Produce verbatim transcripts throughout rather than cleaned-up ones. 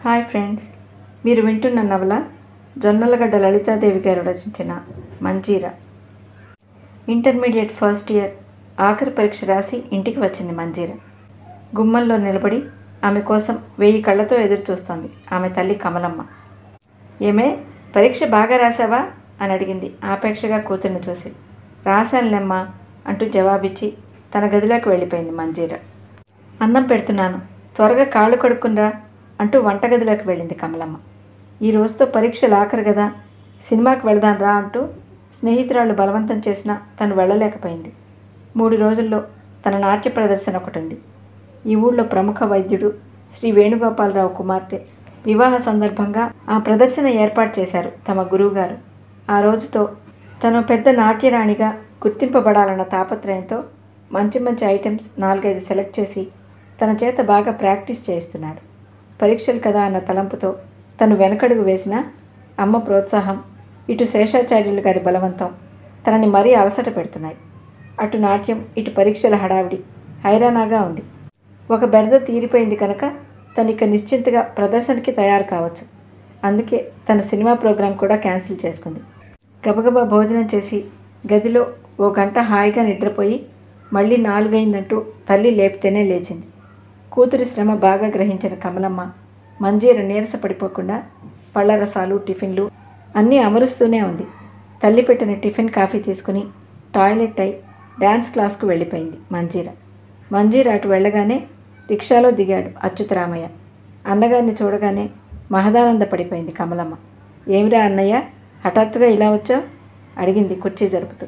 Hi friends, మీరు వింటున్న నవల జొన్నలగడ్డ లలితాదేవి గారు రచించిన మంజీర. ఇంటర్మీడియట్ ఫస్ట్ ఇయర్ ఆఖరి పరీక్ష రాసి ఇంటికి వచ్చింది మంజీర. గుమ్మంలో నిలబడి ఆమె కోసం వెయ్యి కళ్ళతో ఎదురు చూస్తోంది ఆమె తల్లి కమలమ్మ. ఏమే, పరీక్ష బాగా రాసావా అని అడిగింది ఆపేక్షగా కూతుర్ని చూసి. రాశానులేమ్మా అంటూ జవాబిచ్చి తన గదిలోకి వెళ్ళిపోయింది మంజీర. అన్నం పెడుతున్నాను, త్వరగా కాళ్ళు కడుక్కునిరా అంటూ వంటగదిలోకి వెళ్ళింది కమలమ్మ. ఈ రోజుతో పరీక్షలు ఆఖరు కదా, సినిమాకి వెళదాం రా అంటూ స్నేహితురాళ్ళు బలవంతం చేసినా తను వెళ్ళలేకపోయింది. మూడు రోజుల్లో తన నాట్య ప్రదర్శన ఒకటి ఉంది. ఈ ఊళ్ళో ప్రముఖ వైద్యుడు శ్రీ వేణుగోపాలరావు కుమార్తె వివాహ సందర్భంగా ఆ ప్రదర్శన ఏర్పాటు చేశారు తమ గురువుగారు. ఆ రోజుతో తను పెద్ద నాట్యరాణిగా గుర్తింపబడాలన్న తాపత్రయంతో మంచి మంచి ఐటమ్స్ నాలుగైదు సెలెక్ట్ చేసి తన చేత బాగా ప్రాక్టీస్ చేయిస్తున్నాడు. పరీక్షలు కదా అన్న తలంపుతో తను వెనకడుగు వేసిన అమ్మ ప్రోత్సాహం, ఇటు శేషాచార్యులు గారి బలవంతం తనని మరీ అలసట పెడుతున్నాయి. అటు నాట్యం, ఇటు పరీక్షల హడావిడి హైరానాగా ఉంది. ఒక బెడద తీరిపోయింది కనుక తను ఇక నిశ్చింతగా ప్రదర్శనకి తయారు కావచ్చు. అందుకే తన సినిమా ప్రోగ్రాం కూడా క్యాన్సిల్ చేసుకుంది. గబగబా భోజనం చేసి గదిలో ఓ గంట హాయిగా నిద్రపోయి మళ్ళీ నాలుగైందంటూ తల్లి లేపితేనే లేచింది. కూతురి శ్రమ బాగా గ్రహించిన కమలమ్మ మంజీర నీరస పడిపోకుండా పళ్ళరసాలు, టిఫిన్లు అన్నీ అమరుస్తూనే ఉంది. తల్లి పెట్టిన టిఫిన్, కాఫీ తీసుకుని టాయిలెట్ అయి డ్యాన్స్ క్లాస్కు వెళ్ళిపోయింది మంజీర. మంజీర అటు వెళ్ళగానే రిక్షాలో దిగాడు అచ్యుతరామయ్య. అన్నగారిని చూడగానే మహదానంద పడిపోయింది కమలమ్మ. ఏమిరా అన్నయ్య, హఠాత్తుగా ఇలా వచ్చావు అడిగింది కుర్చీ జరుపుతూ.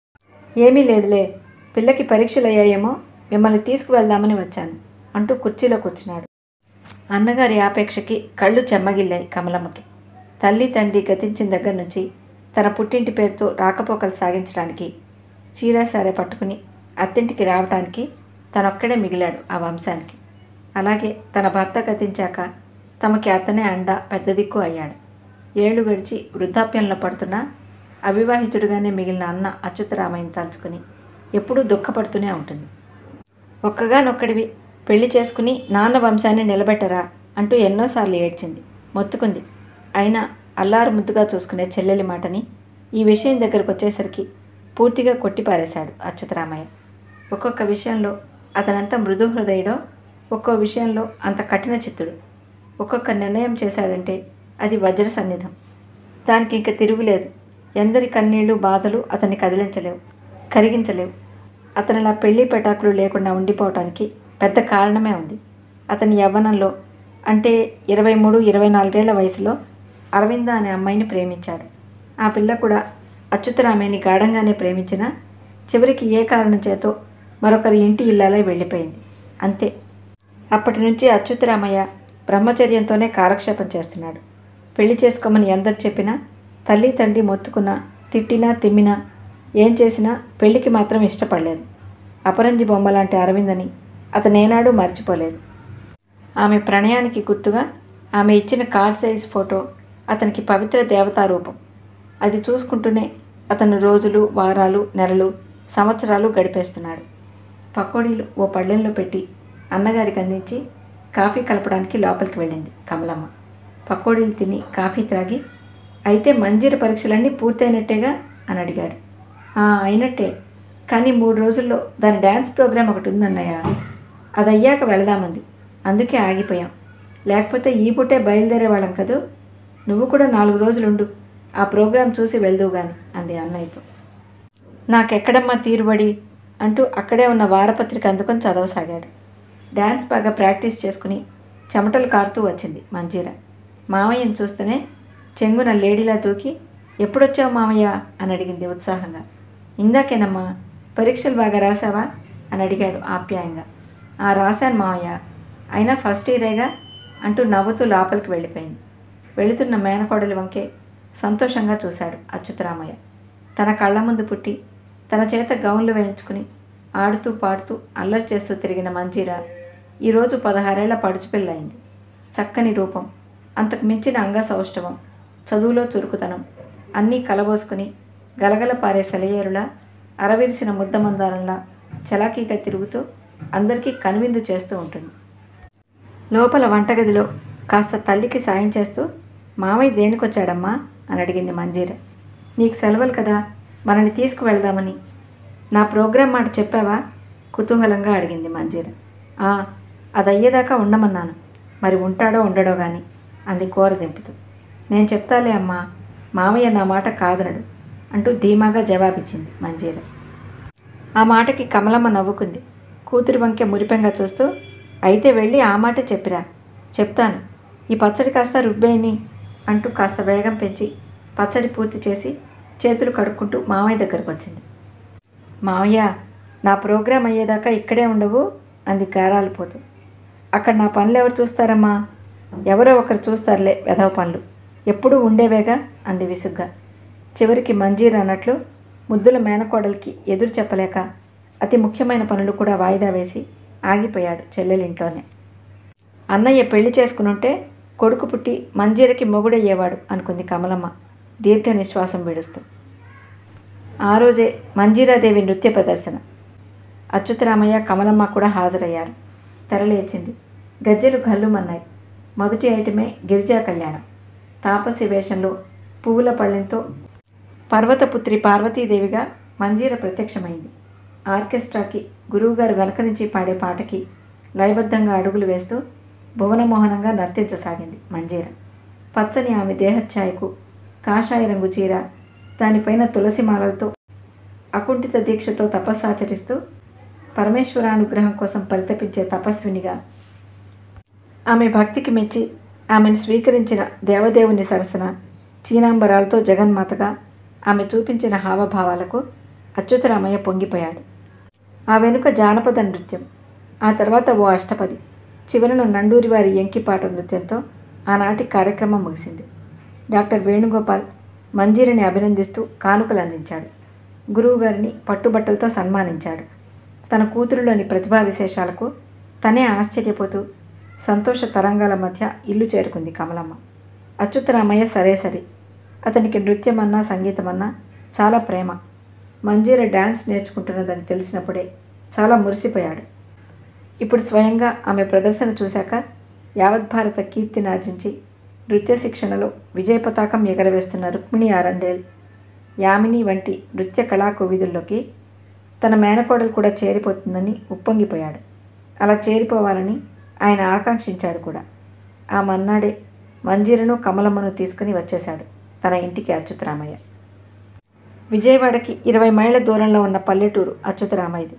ఏమీ లేదులే, పిల్లకి పరీక్షలు అయ్యాయేమో, మిమ్మల్ని తీసుకువెళ్దామని వచ్చాను అంటూ కుర్చీలో కూర్చున్నాడు. అన్నగారి ఆపేక్షకి కళ్ళు చెమ్మగిల్లాయి కమలమ్మకి. తల్లి తండ్రి గతించిన దగ్గర నుంచి తన పుట్టింటి పేరుతో రాకపోకలు సాగించడానికి, చీరాసారే పట్టుకుని అత్తింటికి రావటానికి తనొక్కడే మిగిలాడు ఆ వంశానికి. అలాగే తన భర్త గతించాక తమకి అతనే అండ, పెద్ద దిక్కు అయ్యాడు. ఏళ్లు గడిచి వృద్ధాప్యంలో పడుతున్న అవివాహితుడిగానే మిగిలిన అన్న అచ్యుతరామయ్యని తలుచుకుని ఎప్పుడూ దుఃఖపడుతూనే ఉంటుంది. ఒక్కగానొక్కడివి, పెళ్లి చేసుకుని నాన్న వంశాన్ని నిలబెట్టరా అంటూ ఎన్నోసార్లు ఏడ్చింది, మొత్తుకుంది. అయినా అల్లారు ముద్దుగా చూసుకునే చెల్లెలి మాటని ఈ విషయం దగ్గరకు వచ్చేసరికి పూర్తిగా కొట్టిపారేశాడు అచ్యుతరామయ్య. ఒక్కొక్క విషయంలో అతనంత మృదు హృదయుడో, ఒక్కో విషయంలో అంత కఠిన చిత్తుడు. ఒక్కొక్క నిర్ణయం చేశాడంటే అది వజ్ర సన్నిధం. దానికి ఇంక తిరుగులేదు. ఎందరి కన్నీళ్లు, బాధలు అతన్ని కదిలించలేవు, కరిగించలేవు. అతనిలా పెళ్లి పెటాకులు లేకుండా ఉండిపోవటానికి పెద్ద కారణమే ఉంది. అతని యవ్వనంలో, అంటే ఇరవై మూడు ఇరవై నాలుగేళ్ల వయసులో అరవింద అనే అమ్మాయిని ప్రేమించాడు. ఆ పిల్ల కూడా అచ్యుతరామయ్యని గాఢంగానే ప్రేమించినా చివరికి ఏ కారణం చేతో మరొకరి ఇంటి ఇల్లాలై వెళ్ళిపోయింది, అంతే. అప్పటి నుంచి అచ్యుతరామయ్య బ్రహ్మచర్యంతోనే కాలక్షేపం చేస్తున్నాడు. పెళ్లి చేసుకోమని ఎందరు చెప్పినా, తల్లి తండ్రి మొత్తుకున్నా, తిట్టినా తిమ్మినా, ఏం చేసినా పెళ్లికి మాత్రం ఇష్టపడలేదు. అపరంజి బొమ్మ లాంటి అరవిందని అతనేనాడూ మర్చిపోలేదు. ఆమె ప్రణయానికి గుర్తుగా ఆమె ఇచ్చిన కార్డ్ సైజ్ ఫోటో అతనికి పవిత్ర దేవతారూపం. అది చూసుకుంటూనే అతను రోజులు, వారాలు, నెలలు, సంవత్సరాలు గడిపేస్తున్నాడు. పకోడీలు ఓ పళ్ళెంలో పెట్టి అన్నగారికి అందించి కాఫీ కలపడానికి లోపలికి వెళ్ళింది కమలమ్మ. పకోడీలు తిని కాఫీ త్రాగి, అయితే మంజీర పరీక్షలన్నీ పూర్తయినట్టేగా అని అడిగాడు. అయినట్టే, కానీ మూడు రోజుల్లో దాని డ్యాన్స్ ప్రోగ్రాం ఒకటి ఉందన్నయ్య, అది అయ్యాక వెళదామంది, అందుకే ఆగిపోయాం. లేకపోతే ఈ పూటే బయలుదేరేవాళ్ళం కదూ. నువ్వు కూడా నాలుగు రోజులుండు, ఆ ప్రోగ్రాం చూసి వెళ్దువు గాని అంది అన్నయ్యతో. నాకెక్కడమ్మా తీరుబడి అంటూ అక్కడే ఉన్న వారపత్రిక అందుకొని చదవసాగాడు. డ్యాన్స్ బాగా ప్రాక్టీస్ చేసుకుని చెమటలు కారుతూ వచ్చింది మంజీర. మామయ్యని చూస్తేనే చెంగున లేడీలా దూకి, ఎప్పుడొచ్చావు మామయ్య అని అడిగింది ఉత్సాహంగా. ఇందాకేనమ్మా. పరీక్షలు బాగా రాసావా అని అడిగాడు ఆప్యాయంగా. ఆ రాశాను మామయ్య, అయినా ఫస్ట్ ఇయరేగా అంటూ నవ్వుతూ లోపలికి వెళ్ళిపోయింది. వెళుతున్న మేనకోడలి వంకే సంతోషంగా చూశాడు అచ్యుతరామయ్య. తన కళ్ళ ముందు పుట్టి తన చేత గౌన్లు వేయించుకుని ఆడుతూ పాడుతూ అల్లరి చేస్తూ తిరిగిన మంజీర ఈరోజు పదహారేళ్ల పడుచుపిల్లయింది. చక్కని రూపం, అంతకు మించిన అంగసౌష్ఠవం, చదువులో చురుకుతనం అన్నీ కలబోసుకుని గలగల పారే సెలయేరులా, అరవిరిసిన ముద్దమందారంలా చలాకీగా తిరుగుతూ అందరికీ కనువిందు చేస్తూ ఉంటుంది. లోపల వంటగదిలో కాస్త తల్లికి సాయం చేస్తూ, మామయ్య దేనికొచ్చాడమ్మా అని అడిగింది మంజీర. నీకు సెలవులు కదా, మనని తీసుకువెళదామని. నా ప్రోగ్రాం మాట చెప్పావా కుతూహలంగా అడిగింది మంజీర. అది అయ్యేదాకా ఉండమన్నాను, మరి ఉంటాడో ఉండడో కానీ అంది కూర దింపుతూ. నేను చెప్తాలే అమ్మా, మామయ్య నా మాట కాదనడు అంటూ ధీమాగా జవాబిచ్చింది మంజీర. ఆ మాటకి కమలమ్మ నవ్వుకుంది. కూతురి వంకె మురిపెంగా చూస్తూ, అయితే వెళ్ళి ఆ మాటే చెప్పిరా. చెప్తాను, ఈ పచ్చడి కాస్త రుబ్బేయని అంటూ కాస్త వేగం పెంచి పచ్చడి పూర్తి చేసి చేతులు కడుక్కుంటూ మామయ్య దగ్గరకు వచ్చింది. మామయ్య, నా ప్రోగ్రాం అయ్యేదాకా ఇక్కడే ఉండవు అంది గారాలిపోతూ. అక్కడ నా పనులు ఎవరు చూస్తారమ్మా? ఎవరో ఒకరు చూస్తారులే, వెధవ పనులు ఎప్పుడూ ఉండేవేగా అంది విసుగ్గా. చివరికి మంజీర అన్నట్లు ముద్దుల మేనకోడలికి ఎదురు చెప్పలేక అతి ముఖ్యమైన పనులు కూడా వాయిదా వేసి ఆగిపోయాడు చెల్లెలింట్లోనే. అన్నయ్య పెళ్లి చేసుకునుంటే కొడుకు పుట్టి మంజీరకి మొగుడయ్యేవాడు అనుకుంది కమలమ్మ దీర్ఘ నిశ్వాసం విడుస్తూ. ఆ రోజే మంజీరాదేవి నృత్య ప్రదర్శన. అచ్యుతరామయ్య, కమలమ్మ కూడా హాజరయ్యారు. తెరలేచింది. గజ్జెలు గల్లుమన్నాయి. మొదటి ఐటమే గిరిజా కళ్యాణం. తాపసి వేషంలో పువ్వుల పళ్ళెంతో పర్వతపుత్రి పార్వతీదేవిగా మంజీర ప్రత్యక్షమైంది. ఆర్కెస్ట్రాకి గురువుగారు వెనక నుంచి పాడే పాటకి లయబద్ధంగా అడుగులు వేస్తూ భువనమోహనంగా నర్తించసాగింది మంజీర. పచ్చని ఆమె దేహఛాయకు కాషాయ రంగు చీర, దానిపైన తులసిమాలలతో అకుంఠిత దీక్షతో తపస్సాచరిస్తూ పరమేశ్వరానుగ్రహం కోసం పరితపించే తపస్వినిగా, ఆమె భక్తికి మెచ్చి ఆమెను స్వీకరించిన దేవదేవుని సరసన చీనాంబరాలతో జగన్మాతగా ఆమె చూపించిన హావభావాలకు అచ్యుతరామయ్య పొంగిపోయాడు. ఆ వెనుక జానపద నృత్యం, ఆ తర్వాత ఓ అష్టపది, చివరన నండూరివారి ఎంకిపాట నృత్యంతో ఆనాటి కార్యక్రమం ముగిసింది. డాక్టర్ వేణుగోపాల్ మంజీరని అభినందిస్తూ కానుకలు అందించాడు. గురువుగారిని పట్టుబట్టలతో సన్మానించాడు. తన కూతురులోని ప్రతిభా విశేషాలకు తనే ఆశ్చర్యపోతూ సంతోష తరంగాల మధ్య ఇల్లు చేరుకుంది కమలమ్మ. అచ్యుతరామయ్య సరే సరే, అతనికి నృత్యమన్నా సంగీతమన్నా చాలా ప్రేమ. మంజీర డ్యాన్స్ నేర్చుకుంటున్నదని తెలిసినప్పుడే చాలా మురిసిపోయాడు. ఇప్పుడు స్వయంగా ఆమె ప్రదర్శన చూశాక యావద్భారత కీర్తిని ఆర్జించి నృత్య శిక్షణలో విజయ పతాకం ఎగరవేస్తున్న రుక్మిణి ఆరండేల్, యామిని వంటి నృత్య కళాకోవిదుల్లోకి తన మేనకోడలు కూడా చేరిపోతుందని ఉప్పొంగిపోయాడు. అలా చేరిపోవాలని ఆయన ఆకాంక్షించాడు కూడా. ఆ మన్నాడే మంజీరను కమలమ్మను తీసుకుని వచ్చేశాడు తన ఇంటికి అచ్యుతరామయ్య. విజయవాడకి ఇరవై మైళ్ళ దూరంలో ఉన్న పల్లెటూరు అచ్యుతరామయ్యది.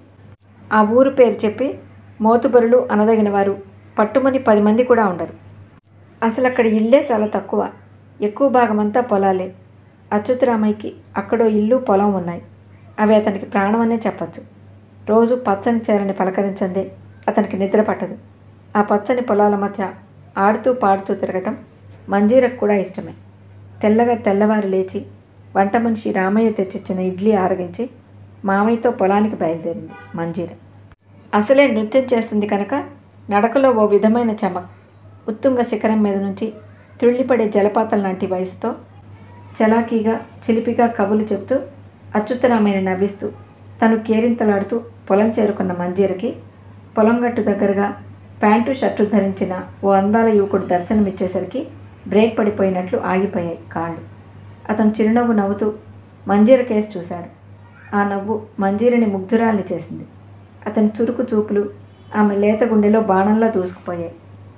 ఆ ఊరు పేరు చెప్పి మోతుబరులు అనదగిన వారు పట్టుమని పది మంది కూడా ఉండరు. అసలు అక్కడ ఇల్లే చాలా తక్కువ, ఎక్కువ భాగమంతా పొలాలే. అచ్యుతరామయ్యకి అక్కడో ఇల్లు పొలం ఉన్నాయి. అవి అతనికి ప్రాణమనే చెప్పచ్చు. రోజు పచ్చని చేరని పలకరించందే అతనికి నిద్ర పట్టదు. ఆ పచ్చని పొలాల మధ్య ఆడుతూ పాడుతూ తిరగటం మంజీరకు కూడా ఇష్టమే. తెల్లగా తెల్లవారు లేచి వంట మనిషి రామయ్య తెచ్చిచ్చిన ఇడ్లీ ఆరగించి మామయ్యతో పొలానికి బయలుదేరింది మంజీర. అసలే నృత్యం చేస్తుంది కనుక నడకలో ఓ విధమైన చమక్. ఉత్తుంగ శిఖరం మీద నుంచి త్రుళ్ళిపడే జలపాతం లాంటి వయసుతో చలాకీగా చిలిపిగా కబులు చెప్తూ అచ్యుతరామయ్యని నవ్విస్తూ తను కేరింతలాడుతూ పొలం చేరుకున్న మంజీరకి పొలం గట్టు దగ్గరగా ప్యాంటు షర్టు ధరించిన ఓ అందాల యువకుడు దర్శనమిచ్చేసరికి బ్రేక్ పడిపోయినట్లు ఆగిపోయాయి కాళ్ళు. అతను చిరునవ్వు నవ్వుతూ మంజీర కేసు చూశాడు. ఆ నవ్వు మంజీరని ముగ్ధురాల్ని చేసింది. అతని చురుకు చూపులు ఆమె లేత గుండెలో బాణంలా దూసుకుపోయాయి.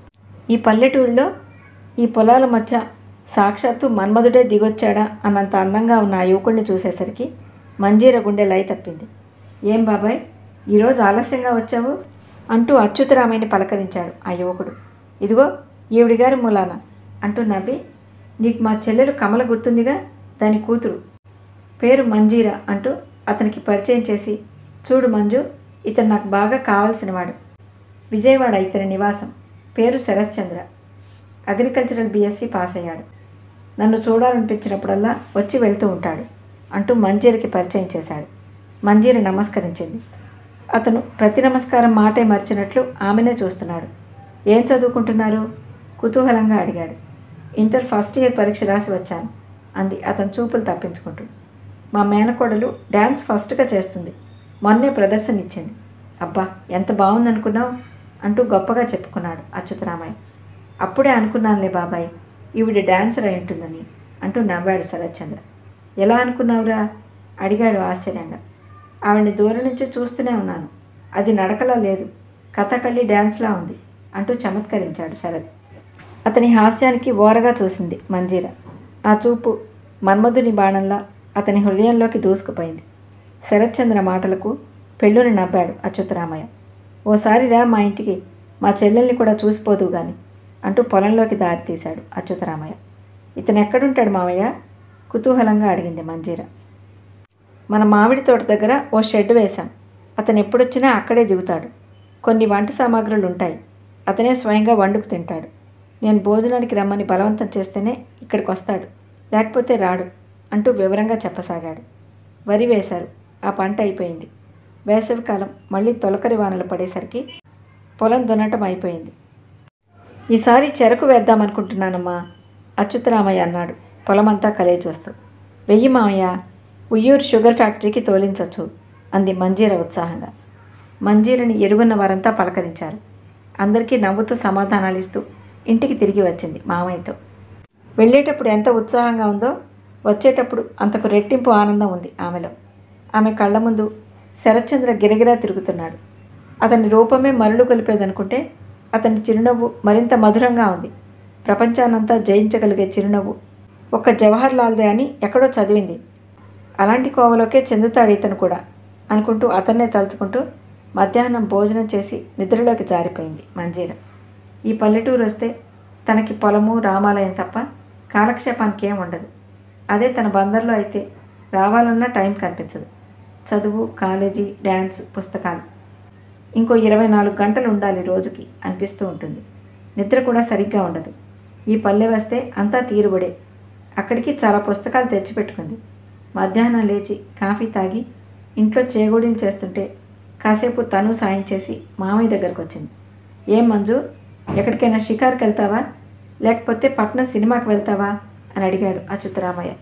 ఈ పల్లెటూరులో ఈ పొలాల మధ్య సాక్షాత్తు మన్మధుడే దిగొచ్చాడా అన్నంత అందంగా ఉన్న ఆ యువకుడిని చూసేసరికి మంజీర గుండె లయ తప్పింది. ఏం బాబాయ్, ఈరోజు ఆలస్యంగా వచ్చావు అంటూ అచ్యుతరామయ్యని పలకరించాడు ఆ యువకుడు. ఇదిగో ఈవిడిగారి మూలాన అంటూ నవ్వి, నీకు మా చెల్లెలు కమల గుర్తుందిగా, దాని కూతురు, పేరు మంజీర అంటూ అతనికి పరిచయం చేసి, చూడు మంజు, ఇతను నాకు బాగా కావాల్సినవాడు. విజయవాడ ఇతని నివాసం. పేరు శరత్చంద్ర. అగ్రికల్చరల్ బీఎస్సీ పాస్ అయ్యాడు. నన్ను చూడాలనిపించినప్పుడల్లా వచ్చి వెళ్తూ ఉంటాడు అంటూ మంజీరకి పరిచయం చేశాడు. మంజీర నమస్కరించింది. అతను ప్రతి నమస్కారం మాటే మర్చినట్లు ఆమెనే చూస్తున్నాడు. ఏం చదువుకుంటున్నారు కుతూహలంగా అడిగాడు. ఇంటర్ ఫస్ట్ ఇయర్ పరీక్ష రాసి వచ్చాను అంది అతను చూపులు తప్పించుకుంటూ. మా మేనకోడలు డ్యాన్స్ ఫస్ట్గా చేస్తుంది, మొన్నే ప్రదర్శన ఇచ్చింది. అబ్బా ఎంత బాగుందనుకున్నావు అంటూ గొప్పగా చెప్పుకున్నాడు అచ్యుతరామయ్య. అప్పుడే అనుకున్నానులే బాబాయ్, ఈవిడ డాన్సర్ అయి ఉంటుందని అంటూ నవ్వాడు శరత్చంద్ర. ఎలా అనుకున్నావురా అడిగాడు ఆశ్చర్యంగా. ఆవిడ్ని దూరం నుంచి చూస్తూనే ఉన్నాను. అది నడకలా లేదు, కథకళి డ్యాన్స్లా ఉంది అంటూ చమత్కరించాడు శరత్. అతని హాస్యానికి ఓరగా చూసింది మంజీర. ఆ చూపు మన్మధుని బాణంలా అతని హృదయంలోకి దూసుకుపోయింది. శరత్చంద్ర మాటలకు పెళ్ళుని నవ్వాడు అచ్యుతరామయ్య. ఓసారి రా మా ఇంటికి, మా చెల్లెల్ని కూడా చూసిపోదు గాని అంటూ పొలంలోకి దారి తీశాడు అచ్యుతరామయ్య. ఇతను ఎక్కడుంటాడు మామయ్య? కుతూహలంగా అడిగింది మంజీర. మన మామిడి తోట దగ్గర ఓ షెడ్ వేశాం. అతను ఎప్పుడొచ్చినా అక్కడే దిగుతాడు. కొన్ని వంట సామాగ్రులు ఉంటాయి. అతనే స్వయంగా వండుకు తింటాడు. నేను భోజనానికి రమ్మని బలవంతం చేస్తేనే ఇక్కడికి వస్తాడు, లేకపోతే రాడు అంటూ వివరంగా చెప్పసాగాడు. వరి వేశారు. ఆ పంట అయిపోయింది. వేసవికాలం మళ్ళీ తొలకరి వానలు పడేసరికి పొలం దున్నటం అయిపోయింది. ఈసారి చెరకు వేద్దామనుకుంటున్నానమ్మా అచ్యుతరామయ్య అన్నాడు పొలమంతా కలేచొస్తూ. వెయ్యి మామయ్య, ఉయ్యూరు షుగర్ ఫ్యాక్టరీకి తోలించచ్చు అంది మంజీర ఉత్సాహంగా. మంజీరని ఎరుగున్న వారంతా పలకరించారు. అందరికీ నవ్వుతూ సమాధానాలు ఇస్తూ ఇంటికి తిరిగి వచ్చింది మామయ్యతో. వెళ్ళేటప్పుడు ఎంత ఉత్సాహంగా ఉందో వచ్చేటప్పుడు అంతకు రెట్టింపు ఆనందం ఉంది ఆమెలో. ఆమె కళ్ళ ముందు శరత్చంద్ర గిరగిరా తిరుగుతున్నాడు. అతని రూపమే మరులు కొలిపేదనుకుంటే అతని చిరునవ్వు మరింత మధురంగా ఉంది. ప్రపంచానంతా జయించగలిగే చిరునవ్వు ఒక్క జవహర్ లాల్దే అని ఎక్కడో చదివింది. అలాంటి కోవలోకే చెందుతాడు ఇతను కూడా అనుకుంటూ అతన్నే తలుచుకుంటూ మధ్యాహ్నం భోజనం చేసి నిద్రలోకి జారిపోయింది మంజీర. ఈ పల్లెటూరు వస్తే తనకి పొలము రామాలయం తప్ప కాలక్షేపానికి ఏం ఉండదు. అదే తన బందర్లో అయితే రావాలన్నా టైం కనిపించదు. చదువు, కాలేజీ, డ్యాన్స్, పుస్తకాలు, ఇంకో ఇరవై నాలుగు గంటలు ఉండాలి రోజుకి అనిపిస్తూ ఉంటుంది. నిద్ర కూడా సరిగ్గా ఉండదు. ఈ పల్లె వస్తే అంతా తీరుబడే. అక్కడికి చాలా పుస్తకాలు తెచ్చిపెట్టుకుంది. మధ్యాహ్నం లేచి కాఫీ తాగి ఇంట్లో చేగోడీలు చేస్తుంటే కాసేపు తను సాయం చేసి మామయ్య దగ్గరకు వచ్చింది. ఏం మంజు, ఎక్కడికైనా షికార్కి వెళ్తావా, లేకపోతే పట్నం సినిమాకి వెళ్తావా అని అడిగాడు అచ్యుతరామయ్య.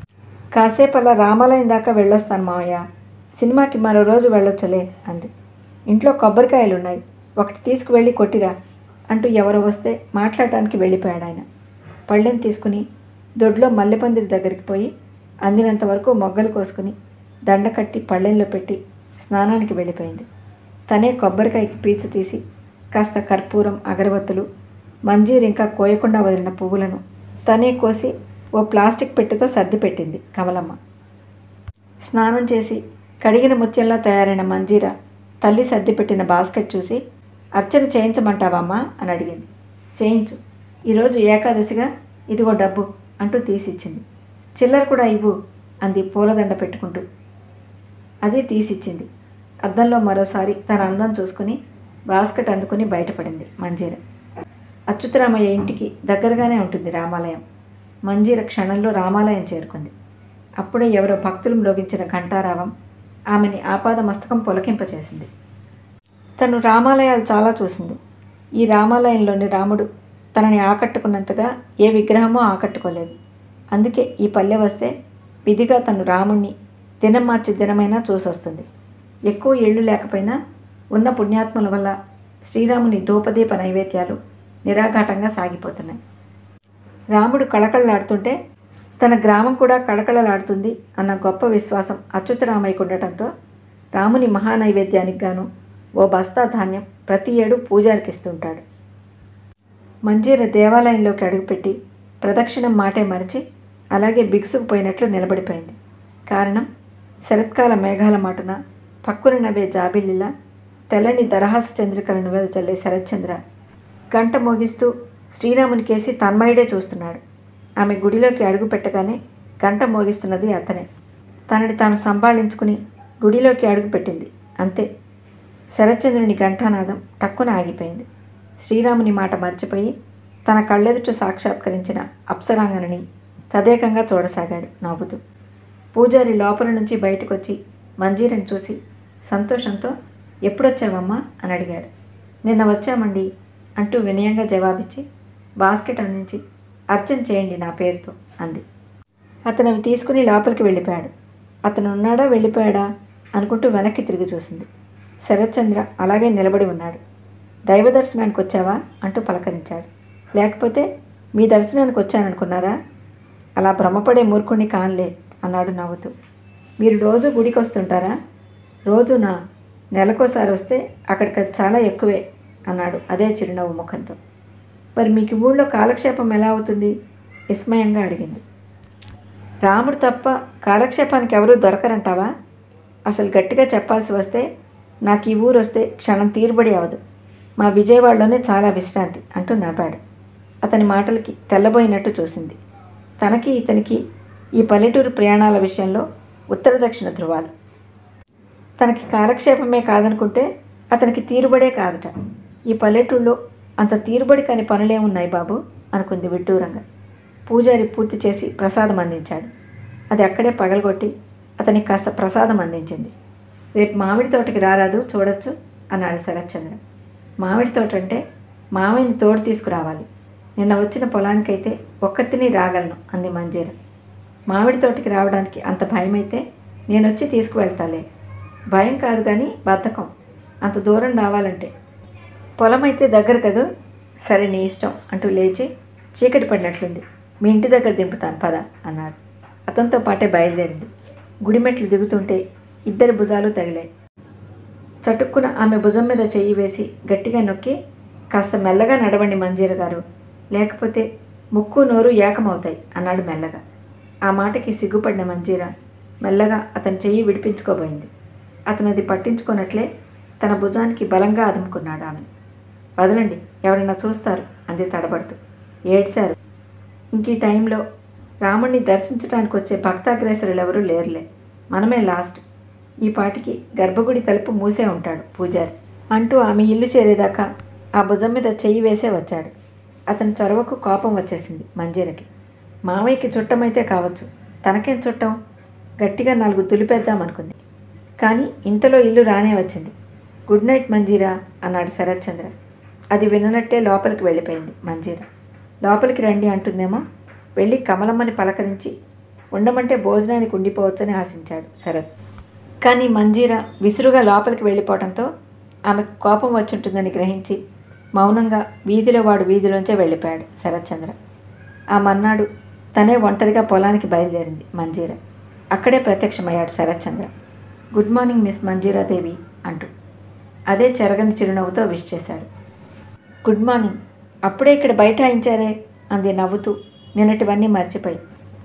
కాసేపు అలా రామాలయం దాకా వెళ్ళొస్తాను మామయ్య, సినిమాకి మరో రోజు వెళ్ళొచ్చలే అంది. ఇంట్లో కొబ్బరికాయలున్నాయి, ఒకటి తీసుకువెళ్ళి కొట్టిరా అంటూ ఎవరో వస్తే మాట్లాడటానికి వెళ్ళిపోయాడు ఆయన. పళ్ళెం తీసుకుని దొడ్లో మల్లెపందిరి దగ్గరికి పోయి అందినంత వరకు మొగ్గలు కోసుకుని దండ కట్టి పళ్ళెంలో పెట్టి స్నానానికి వెళ్ళిపోయింది. తనే కొబ్బరికాయకి పీచు తీసి కాస్త కర్పూరం, అగరబత్తులు, మంజీర్ ఇంకా కోయకుండా వదిలిన పువ్వులను తనే కోసి ఓ ప్లాస్టిక్ పెట్టెతో సర్ది పెట్టింది కమలమ్మ. స్నానం చేసి కడిగిన ముత్యంలా తయారైన మంజీర తల్లి సర్ది పెట్టిన బాస్కెట్ చూసి అర్చన చేయించమంటావమ్మా అని అడిగింది. చేయించు, ఈరోజు ఏకాదశిగా, ఇదిగో డబ్బు అంటూ తీసిచ్చింది. చిల్లర కూడా ఇవ్వు అంది పూలదండ పెట్టుకుంటూ. అది తీసిచ్చింది. అద్దంలో మరోసారి తన అందం చూసుకుని బాస్కెట్ అందుకుని బయటపడింది మంజీర. అచ్యుతరామయ్య ఇంటికి దగ్గరగానే ఉంటుంది రామాలయం. మంజీర క్షణంలో రామాలయం చేరుకుంది. అప్పుడే ఎవరో భక్తులు మ్రోగించిన ఘంటారావం ఆమెని ఆపాద మస్తకం పొలకింపచేసింది. తను రామాలయాలు చాలా చూసింది. ఈ రామాలయంలోని రాముడు తనని ఆకట్టుకున్నంతగా ఏ విగ్రహమో ఆకట్టుకోలేదు. అందుకే ఈ పల్లె వస్తే విధిగా తను రాముణ్ణి దినం మార్చి దినమైనా చూసొస్తుంది. ఎక్కువ ఏళ్ళు లేకపోయినా ఉన్న పుణ్యాత్ముల వల్ల శ్రీరాముని ధూపదీప నైవేద్యాలు నిరాఘాటంగా సాగిపోతున్నాయి. రాముడు కళకళలాడుతుంటే తన గ్రామం కూడా కళకళలాడుతుంది అన్న గొప్ప విశ్వాసం అచ్యుతరామయ్యకు ఉండటంతో రాముని మహానైవేద్యానికి గాను ఓ బస్తా ధాన్యం ప్రతి ఏడు పూజారికిస్తుంటాడు. మంజీర దేవాలయంలోకి అడుగుపెట్టి ప్రదక్షిణం మాటే మరిచి అలాగే బిగుసుకుపోయినట్లు నిలబడిపోయింది. కారణం, శరత్కాల మేఘాల మాటున పక్కున నవ్వే జాబిల్లిలా తెల్లని దరహాస చంద్రికలను వెదజల్లే శరత్చంద్ర గంట మోగిస్తూ శ్రీరామునికేసి తన్మయుడే చూస్తున్నాడు. ఆమె గుడిలోకి అడుగు పెట్టగానే గంట మోగిస్తున్నది అతనే. తనని తాను సంభాళించుకుని గుడిలోకి అడుగుపెట్టింది. అంతే, శరత్చంద్రుని ఘంటానాదం టక్కున ఆగిపోయింది. శ్రీరాముని మాట మర్చిపోయి తన కళ్ళెదుట సాక్షాత్కరించిన అప్సరాంగనని తదేకంగా చూడసాగాడు నవ్వుతూ. పూజారి లోపల నుంచి బయటకొచ్చి మంజీరని చూసి సంతోషంతో ఎప్పుడొచ్చావమ్మా అని అడిగాడు. నిన్న వచ్చామండి అంటూ వినయంగా జవాబిచ్చి బాస్కెట్ అందించి అర్చన చేయండి నా పేరుతో అంది. అతను అవి తీసుకుని లోపలికి వెళ్ళిపోయాడు. అతను ఉన్నాడా వెళ్ళిపోయాడా అనుకుంటూ వెనక్కి తిరిగి చూసింది. శరత్చంద్ర అలాగే నిలబడి ఉన్నాడు. దైవ దర్శనానికి వచ్చావా అంటూ పలకరించాడు. లేకపోతే మీ దర్శనానికి వచ్చాననుకున్నారా? అలా భ్రమపడే మూర్ఖుణ్ణి కాన్లే అన్నాడు నవ్వుతూ. మీరు రోజు గుడికి వస్తుంటారా? రోజునా? నెలకోసారి వస్తే అక్కడికి అది చాలా ఎక్కువే అన్నాడు అదే చిరునవ్వు ముఖంతో. మరి మీకు ఊళ్ళో కాలక్షేపం ఎలా అవుతుంది? విస్మయంగా అడిగింది. రాముడు తప్ప కాలక్షేపానికి ఎవరూ దొరకరంటావా? అసలు గట్టిగా చెప్పాల్సి వస్తే నాకు ఈ ఊరు వస్తే క్షణం తీరుబడి అవదు. మా విజయవాడలోనే చాలా విశ్రాంతి అంటూ నవ్వాడు. అతని మాటలకి తెల్లబోయినట్టు చూసింది. తనకి ఇతనికి ఈ పల్లెటూరు ప్రయాణాల విషయంలో ఉత్తర దక్షిణ ధృవాలు. తనకి కాలక్షేపమే కాదనుకుంటే అతనికి తీరుబడే కాదట. ఈ పల్లెటూళ్ళలో అంత తీరుబడి కాని పనులే ఉన్నాయి బాబు అనుకుంది విడ్డూరంగా. పూజారి పూర్తి చేసి ప్రసాదం అందించాడు. అది అక్కడే పగలగొట్టి అతనికి కాస్త ప్రసాదం అందించింది. రేపు మామిడి తోటకి రారాదు, చూడొచ్చు అన్నాడు శరత్చంద్ర. మామిడి తోట అంటే మామయ్యని తోడు తీసుకురావాలి. నిన్న వచ్చిన పొలానికైతే ఒక్కతిని రాగలను అంది మంజీర. మామిడి తోటకి రావడానికి అంత భయమైతే నేనొచ్చి తీసుకువెళ్తాలే. భయం కాదు కానీ బద్ధకం. అంత దూరం రావాలంటే. పొలం అయితే దగ్గర కదూ. సరే నీ ఇష్టం అంటూ లేచి చీకటి పడినట్లుంది, మీ ఇంటి దగ్గర దింపుతాను పద అన్నాడు. అతనితో పాటే బయలుదేరింది. గుడిమెట్లు దిగుతుంటే ఇద్దరి భుజాలు తగిలాయి. చటుక్కున ఆమె భుజం మీద చెయ్యి వేసి గట్టిగా నొక్కి, కాస్త మెల్లగా నడవండి మంజీర గారు, లేకపోతే ముక్కు నోరు ఏకమవుతాయి అన్నాడు మెల్లగా. ఆ మాటకి సిగ్గుపడిన మంజీర మెల్లగా అతని చెయ్యి విడిపించుకోబోయింది. అతను అది పట్టించుకున్నట్లే తన భుజానికి బలంగా అదుముకున్నాడు ఆమె. వదలండి, ఎవరన్నా చూస్తారు అంది తడబడుతూ. ఏడ్శారు. ఇంక ఈ టైంలో రాముణ్ణి దర్శించడానికి వచ్చే భక్తాగ్రేసరులు ఎవరూ లేరులే, మనమే లాస్ట్. ఈ పాటికి గర్భగుడి తలుపు మూసే ఉంటాడు పూజారి అంటూ ఆమె ఇల్లు చేరేదాకా ఆ భుజం మీద చెయ్యి వేసే వచ్చాడు. అతని చొరవకు కోపం వచ్చేసింది మంజీరకి. మామయ్యకి చుట్టమైతే కావచ్చు, తనకేం చుట్టం? గట్టిగా నాలుగు దులిపేద్దామనుకుంది. కానీ ఇంతలో ఇల్లు రానే వచ్చింది. గుడ్ నైట్ మంజీరా అన్నాడు శరత్చంద్ర. అది విననట్టే లోపలికి వెళ్ళిపోయింది మంజీర. లోపలికి రండి అంటుందేమో. వెళ్ళి కమలమ్మని పలకరించి ఉండమంటే భోజనానికి ఉండిపోవచ్చని ఆశించాడు శరత్. కానీ మంజీర విసురుగా లోపలికి వెళ్ళిపోవడంతో ఆమెకు కోపం వచ్చుంటుందని గ్రహించి మౌనంగా వీధిలో వాడు వీధిలోంచే వెళ్ళిపోయాడు శరత్చంద్ర. ఆ మర్నాడు తనే ఒంటరిగా పొలానికి బయలుదేరింది మంజీర. అక్కడే ప్రత్యక్షమయ్యాడు Sharatchandra. Good morning miss Manjeeradevi అంటూ అదే చెరగని చిరునవ్వుతో విష్ చేశాడు. గుడ్ మార్నింగ్, అప్పుడే ఇక్కడ బైఠాయించారే అంది నవ్వుతూ నిన్నటివన్నీ మర్చిపోయి.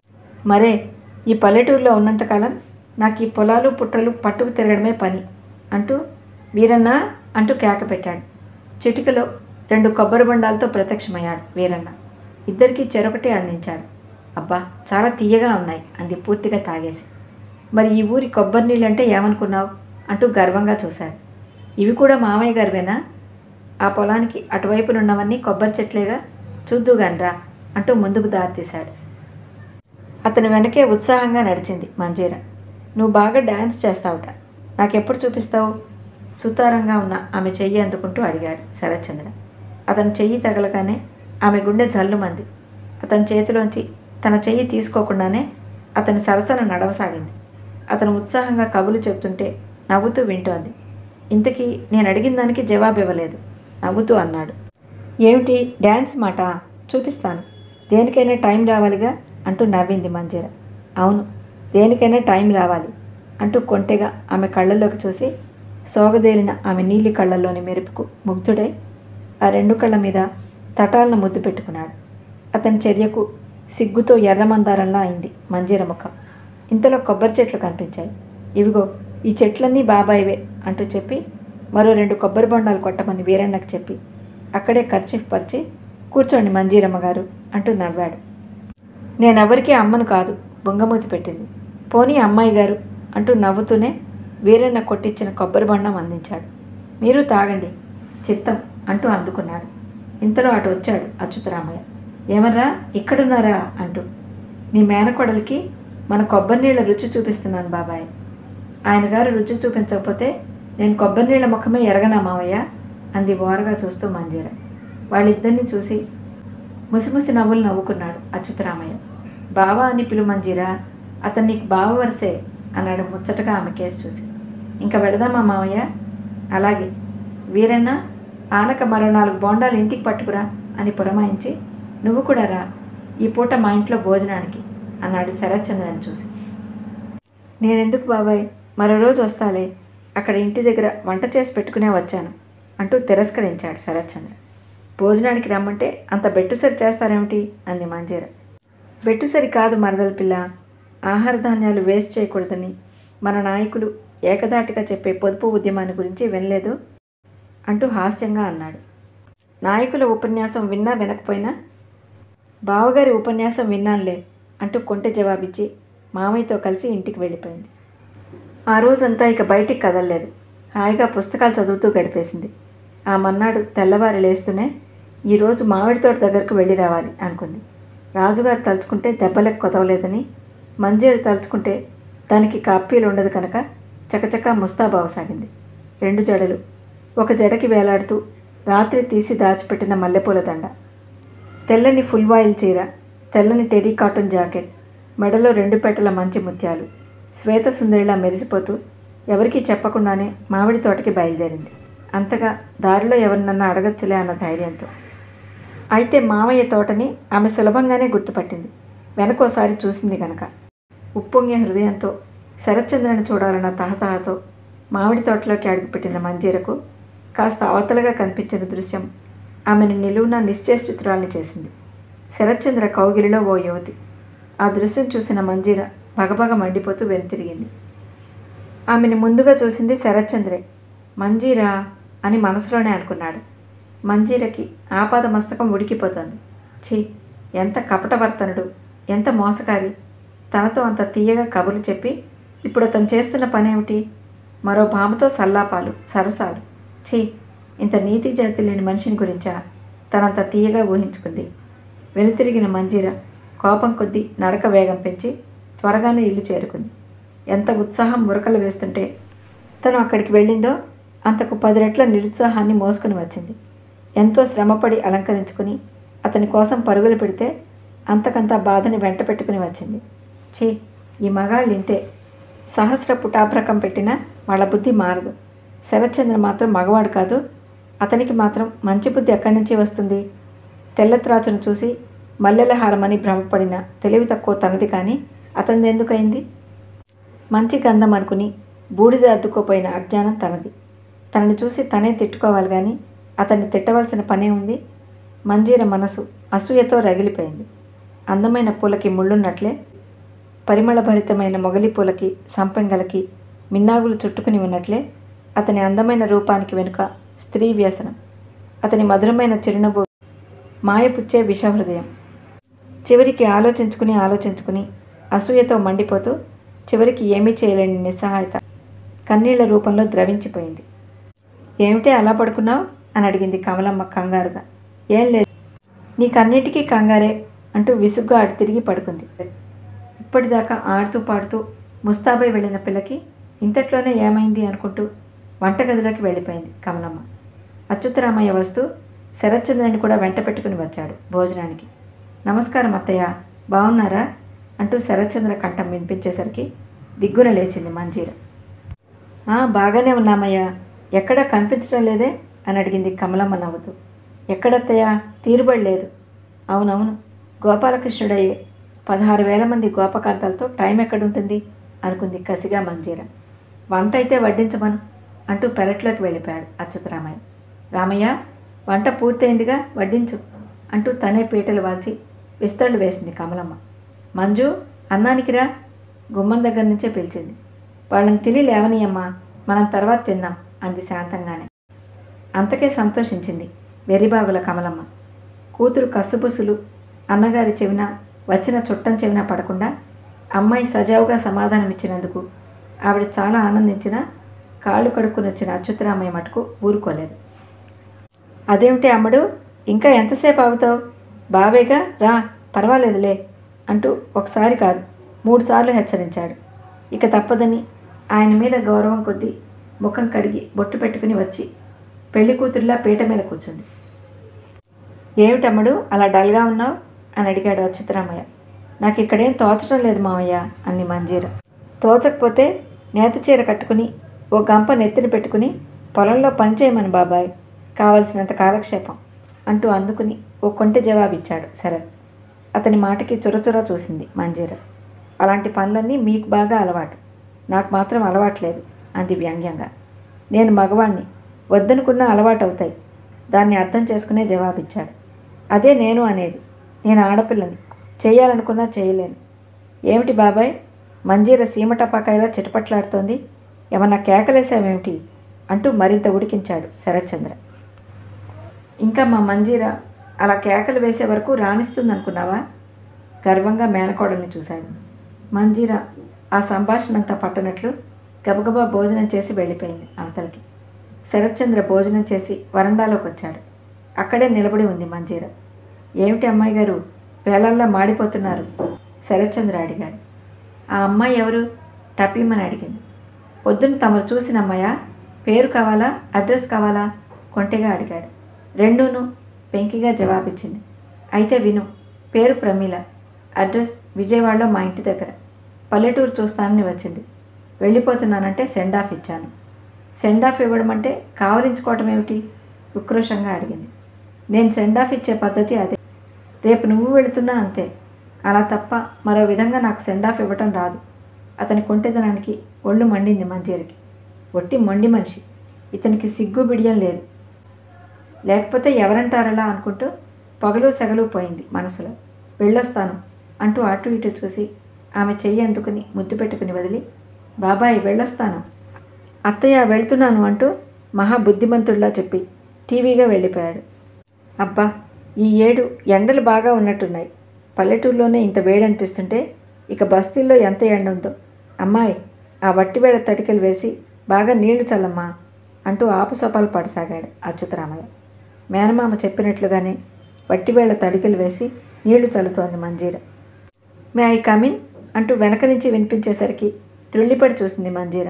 మరే, ఈ పల్లెటూరులో ఉన్నంతకాలం నాకు ఈ పొలాలు పుట్టలు పట్టుకు తిరగడమే పని అంటూ వీరన్న అంటూ కేక పెట్టాడు. చిటికలో రెండు కొబ్బరి బొండాలతో ప్రత్యక్షమయ్యాడు వీరన్న. ఇద్దరికీ చెరొకటే అందించాడు. అబ్బా, చాలా తీయగా ఉన్నాయి అంది పూర్తిగా తాగేసి. మరి ఈ ఊరి కొబ్బరి నీళ్ళంటే ఏమనుకున్నావు అంటూ గర్వంగా చూశాడు. ఇవి కూడా మామయ్య గారివేనా? ఆ పొలానికి అటువైపునున్నవన్నీ కొబ్బరి చెట్లేగా, చూద్దుగానరా అంటూ ముందుకు దారితీశాడు. అతని వెనకే ఉత్సాహంగా నడిచింది మంజీర. నువ్వు బాగా డ్యాన్స్ చేస్తావుట, నాకెప్పుడు చూపిస్తావు? సుతారంగా ఉన్న ఆమె చెయ్యి అందుకుంటూ అడిగాడు శరత్చంద్ర. అతని చెయ్యి తగలగానే ఆమె గుండె జల్లుమంది. అతని చేతిలోంచి తన చెయ్యి తీసుకోకుండానే అతని సరసన నడవసాగింది. అతను ఉత్సాహంగా కబులు చెప్తుంటే నవ్వుతూ వింటోంది. ఇంతకీ నేను అడిగిన దానికి జవాబు ఇవ్వలేదు. నవ్వుతూ అన్నాడు, ఏమిటి డ్యాన్స్ మాట? చూపిస్తాను, దేనికైనా టైం రావాలిగా అంటూ నవ్వింది మంజీర. అవును, దేనికైనా టైం రావాలి అంటూ కొంటెగా ఆమె కళ్ళల్లోకి చూసి సోగదేలిన ఆమె నీలి కళ్ళల్లోని మెరుపుకు ముగ్ధుడై ఆ రెండు కళ్ళ మీద తటాలను ముద్దు పెట్టుకున్నాడు. అతని చర్యకు సిగ్గుతో ఎర్రమందారంలా అయింది మంజీర ముఖం. ఇంతలో కొబ్బరి చెట్లు కనిపించాయి. ఇవిగో ఈ చెట్లన్నీ బాబాయివే అంటూ చెప్పి మరో రెండు కొబ్బరి బొండాలు కొట్టమని వీరన్నకు చెప్పి అక్కడే కర్చీఫ్ పరిచి కూర్చోండి మంజీరమ్మ గారు అంటూ నవ్వాడు. నేనెవరికీ అమ్మను కాదు, బొంగమూతి పెట్టింది. పోనీ అమ్మాయి గారు అంటూ నవ్వుతూనే వీరన్న కొట్టించిన కొబ్బరి బొండం అందించాడు. మీరు తాగండి, చిత్తం అంటూ అందుకున్నాడు. ఇంతలో అటు వచ్చాడు అచ్యుతరామయ్య. ఏమర్రా ఇక్కడున్నారా అంటూ. నీ మేనకోడలికి మన కొబ్బరి నీళ్ళ రుచి చూపిస్తున్నాను బాబాయ్. ఆయన గారు రుచి చూపించకపోతే నేను కొబ్బరి నీళ్ళ ముఖమే ఎరగనా మావయ్య అంది ఓరగా చూస్తూ మంజీర. వాళ్ళిద్దరినీ చూసి ముసిముసి నవ్వులు నవ్వుకున్నాడు అచ్యుతరామయ్య. బావా అని పిలు మంజీరా, అతను నీకు బావ వరసే అన్నాడు ముచ్చటగా ఆమె కేసు చూసి. ఇంకా వెళదామా మావయ్య? అలాగే. వీరన్న ఆనక మరో నాలుగు బోండాలు ఇంటికి పట్టుకురా అని పురమాయించి, నువ్వు కూడా రా, ఈ పూట మా ఇంట్లో భోజనానికి అన్నాడు శరత్చంద్రని చూసి. నేనెందుకు బాబాయ్, మరో రోజు వస్తాలే, అక్కడ ఇంటి దగ్గర వంట చేసి పెట్టుకునే వచ్చాను అంటూ తిరస్కరించాడు శరత్చంద్ర. భోజనానికి రమ్మంటే అంత బెట్టుసరి చేస్తారేమిటి అంది మంజీర. బెట్టుసరి కాదు మరదల పిల్ల, ఆహార ధాన్యాలు వేస్ట్ చేయకూడదని మన నాయకులు ఏకధాటిగా చెప్పే పొదుపు ఉద్యమాన్ని గురించి వినలేదు అంటూ హాస్యంగా అన్నాడు. నాయకుల ఉపన్యాసం విన్నా వినకపోయినా బావగారి ఉపన్యాసం విన్నానులే అంటూ కొంటె జవాబిచ్చి మామయ్యతో కలిసి ఇంటికి వెళ్ళిపోయింది. ఆ రోజంతా ఇక బయటికి కదలలేదు. హాయిగా పుస్తకాలు చదువుతూ గడిపేసింది. ఆ మన్నాడు తెల్లవారి లేస్తూనే ఈరోజు మామిడి తోట దగ్గరకు వెళ్ళి రావాలి అనుకుంది. రాజుగారు తలుచుకుంటే దెబ్బలకు కొదవలేదని, మంజీర తలుచుకుంటే దానికి కాప్పీలు ఉండదు కనుక చకచకా ముస్తాబావసాగింది. రెండు జడలు, ఒక జడకి వేలాడుతూ రాత్రి తీసి దాచిపెట్టిన మల్లెపూల దండ, తెల్లని ఫుల్ వాయిల్ చీర, తెల్లని టెరీ కాటన్ జాకెట్, మెడలో రెండు పెట్టల మంచి ముత్యాలు, శ్వేత సుందరిలా మెరిసిపోతూ ఎవరికీ చెప్పకుండానే మామిడి తోటకి బయలుదేరింది. అంతగా దారిలో ఎవరినన్నా అడగచ్చులే అన్న ధైర్యంతో. అయితే మామయ్య తోటని ఆమె సులభంగానే గుర్తుపట్టింది. వెనకోసారి చూసింది కనుక. ఉప్పొంగే హృదయంతో శరత్చంద్రని చూడాలన్న తహతహతో మామిడి తోటలోకి అడుగుపెట్టిన మంజీరకు కాస్త అవతలగా కనిపించిన దృశ్యం ఆమెను నిలువున నిశ్చేష్టితురాల్ని చేసింది. శరత్చంద్ర కౌగిలిలో ఓ యువతి. ఆ దృశ్యం చూసిన మంజీర భగభగ మండిపోతూ వెనుతిరిగింది. ఆమెను ముందుగా చూసింది శరత్చంద్రే. మంజీరా అని మనసులోనే అనుకున్నాడు. మంజీరకి ఆపాద మస్తకం ఉడికిపోతుంది. ఛీ, ఎంత కపటవర్తనుడు, ఎంత మోసకారి! తనతో అంత తీయగా కబుర్లు చెప్పి ఇప్పుడు అతను చేస్తున్న పనేమిటి? మరో భామతో సల్లాపాలు, సరసాలు. ఛీ, ఇంత నీతి జాతి లేని మనిషిని గురించా తనంత తీయగా ఊహించుకుంది. వెనుతిరిగిన మంజీర కోపం కొద్దీ నడక వేగం పెంచి త్వరగానే ఇల్లు చేరుకుంది. ఎంత ఉత్సాహం మురకలు వేస్తుంటే తను అక్కడికి వెళ్ళిందో అంతకు పది రెట్ల నిరుత్సాహాన్ని మోసుకుని వచ్చింది. ఎంతో శ్రమపడి అలంకరించుకుని అతని కోసం పరుగులు పెడితే అంతకంత బాధని వెంట పెట్టుకుని వచ్చింది. ఛీ, ఈ మగాళ్ళు ఇంతే. సహస్ర పుటాభ్రకం పెట్టినా వాళ్ళ బుద్ధి మారదు. శరత్చంద్ర మాత్రం మగవాడు కాదు. అతనికి మాత్రం మంచి బుద్ధి ఎక్కడి నుంచి వస్తుంది? తెల్లత్రాచును చూసి మల్లెల హారమని భ్రమపడిన తెలివి తక్కువ తనది కానీ అతనిది ఎందుకయింది? మంచి గంధం అనుకుని బూడిద అద్దుకోపోయిన అజ్ఞానం తనది. తనని చూసి తనే తిట్టుకోవాలి కానీ అతన్ని తిట్టవలసిన పనే ఉంది. మంజీర మనసు అసూయతో రగిలిపోయింది. అందమైన పూలకి ముళ్ళున్నట్లే పరిమళభరితమైన మొగలి పూలకి, సంపెంగలకి మిన్నాగులు చుట్టుకుని ఉన్నట్లే అతని అందమైన రూపానికి వెనుక స్త్రీ వ్యసనం, అతని మధురమైన చిరునవ్వు మాయపుచ్చే విషహృదయం. చివరికి ఆలోచించుకుని ఆలోచించుకుని అసూయతో మండిపోతూ చివరికి ఏమీ చేయలేని నిస్సహాయత కన్నీళ్ల రూపంలో ద్రవించిపోయింది. ఏమిటే అలా పడుకున్నావు అని అడిగింది కమలమ్మ కంగారుగా. ఏం లేదు, నీకన్నిటికీ కంగారే అంటూ విసుగ్గా అటు తిరిగి పడుకుంది. ఇప్పటిదాకా ఆడుతూ పాడుతూ ముస్తాబై వెళ్ళిన పిల్లకి ఇంతట్లోనే ఏమైంది అనుకుంటూ వంటగదిలోకి వెళ్ళిపోయింది కమలమ్మ. అచ్యుతరామయ్య వస్తూ శరత్చంద్రని కూడా వెంట పెట్టుకుని వచ్చాడు భోజనానికి. నమస్కారం అత్తయ్య, బాగున్నారా అంటూ శరత్చంద్ర కంఠం వినిపించేసరికి దిగ్గున లేచింది మంజీర. బాగానే ఉన్నామయ్యా, ఎక్కడా కనిపించడం లేదే అని అడిగింది కమలమ్మ నవ్వుతూ. ఎక్కడత్తయ్యా, తీరుబడి లేదు. అవునవును, గోపాలకృష్ణుడయ్యే పదహారు వేల మంది గోపకాంతాలతో టైం ఎక్కడుంటుంది అనుకుంది కసిగా మంజీర. వంట అయితే వడ్డించమను అంటూ పెరట్లోకి వెళ్ళిపోయాడు అచ్యుతరామయ్య. రామయ్య, వంట పూర్తయిందిగా, వడ్డించు అంటూ తనే పీటలు వాల్చి విస్తళ్ళు వేసింది కమలమ్మ. మంజు, అన్నానికి రా, గుమ్మం దగ్గర నుంచే పిలిచింది. వాళ్ళని తిని లేవనీయమ్మా, మనం తర్వాత తిందాం అంది శాంతంగానే. అంతకే సంతోషించింది వెర్రిబాగుల కమలమ్మ. కూతురు కస్సుబుస్సులు అన్నగారి చెవిన, వచ్చిన చుట్టం చెవిన పడకుండా అమ్మాయి సజావుగా సమాధానం ఇచ్చినందుకు ఆవిడ చాలా ఆనందించినా కాళ్ళు కడుక్కుని వచ్చిన అచ్యుతరామయ్య మటుకు ఊరుకోలేదు. అదేమిటి అమ్మడు, ఇంకా ఎంతసేపు ఆగుతావు? బావేగా, రా, పర్వాలేదులే అంటూ ఒకసారి కాదు మూడు సార్లు హెచ్చరించాడు. ఇక తప్పదని ఆయన మీద గౌరవం కొద్దీ ముఖం కడిగి బొట్టు పెట్టుకుని వచ్చి పెళ్లి కూతురిలా పీట మీద కూర్చుంది. ఏమిటమ్మడు అలా డల్గా ఉన్నావు అని అడిగాడు అచ్యుతరామయ్య. నాకు ఇక్కడేం తోచడం లేదు మామయ్య అంది మంజీర. తోచకపోతే నేత చీర కట్టుకుని ఓ గంప నెత్తిన పెట్టుకుని పొలంలో పనిచేయమని బాబాయ్, కావలసినంత కాలక్షేపం అంటూ అందుకుని ఓ కొంటె జవాబిచ్చాడు శరత్. అతని మాటకి చురచుర చూసింది మంజీర. అలాంటి పనులన్నీ మీకు బాగా అలవాటు, నాకు మాత్రం అలవాట్లేదు అంది వ్యంగ్యంగా. నేను మగవాణ్ణి, వద్దనుకున్నా అలవాటు అవుతాయి. దాన్ని అర్థం చేసుకునే జవాబిచ్చాడు. అదే నేను అనేది. నేను ఆడపిల్లని, చేయాలనుకున్నా చేయలేను. ఏమిటి బాబాయ్, మంజీర సీమ టపాకాయలా చిటపట్లాడుతోంది, ఏమన్నా కేకలేసావేమిటి అంటూ మరింత ఉడికించాడు శరత్చంద్ర. ఇంకా మా మంజీర అలా కేకలు వేసే వరకు రాణిస్తుందనుకున్నావా? గర్వంగా మేనకోడల్ని చూశాడు. మంజీర ఆ సంభాషణంతా పట్టనట్లు గబగబా భోజనం చేసి వెళ్ళిపోయింది అవతలకి. శరత్చంద్ర భోజనం చేసి వరండాలోకి వచ్చాడు. అక్కడే నిలబడి ఉంది మంజీర. ఏమిటి అమ్మాయి గారు, వేలల్లా మాడిపోతున్నారు? శరత్చంద్ర అడిగాడు. ఆ అమ్మాయి ఎవరు? టపీమని అడిగింది. పొద్దున్న తమరు చూసిన అమ్మాయా? పేరు కావాలా, అడ్రస్ కావాలా? కొంటెగా అడిగాడు. రెండూను వెంకిగా జవాబిచ్చింది. అయితే విను. పేరు ప్రమీల, అడ్రస్ విజయవాడలో మా ఇంటి దగ్గర. పల్లెటూరు చూస్తానని వచ్చింది. వెళ్ళిపోతున్నానంటే సెండ్ ఆఫ్ ఇచ్చాను. సెండ్ ఆఫ్ ఇవ్వడం అంటే కావలించుకోవటం ఏమిటి? ఉక్రోషంగా అడిగింది. నేను సెండ్ ఆఫ్ ఇచ్చే పద్ధతి అదే. రేపు నువ్వు వెళుతున్నా అంతే. అలా తప్ప మరో విధంగా నాకు సెండ్ ఆఫ్ ఇవ్వటం రాదు. అతని కొంటెదనానికి ఒళ్ళు మండింది మంజీరికి. ఒట్టి మొండి మనిషి, ఇతనికి సిగ్గు బిడియం లేదు. లేకపోతే ఎవరంటారలా అనుకుంటూ పగలు సగలు పోయింది మనసులో. వెళ్ళొస్తాను అంటూ అటు ఇటు చూసి ఆమె చెయ్యి అందుకుని ముద్దు పెట్టుకుని వదిలి, బాబాయ్ వెళ్ళొస్తాను, అత్తయ్య వెళ్తున్నాను అంటూ మహా బుద్ధిమంతుడిలా చెప్పి టీవీగా వెళ్ళిపోయాడు. అబ్బా, ఈ ఏడు ఎండలు బాగా ఉన్నట్టున్నాయి. పల్లెటూరులోనే ఇంత వేడనిపిస్తుంటే ఇక బస్తీల్లో ఎంత ఎండ ఉందో. అమ్మాయి, ఆ వట్టివేళ తడికలు వేసి బాగా నీళ్లు చల్లమ్మా అంటూ ఆపుసోపాలు పడసాగాడు అచ్యుతరామయ్య. మేనమామ చెప్పినట్లుగానే వట్టివేళ తడికలు వేసి నీళ్లు చల్లుతోంది మంజీర. మే ఐ కమిన్ అంటూ వెనక నుంచి వినిపించేసరికి త్రుళ్ళిపడి చూసింది మంజీర.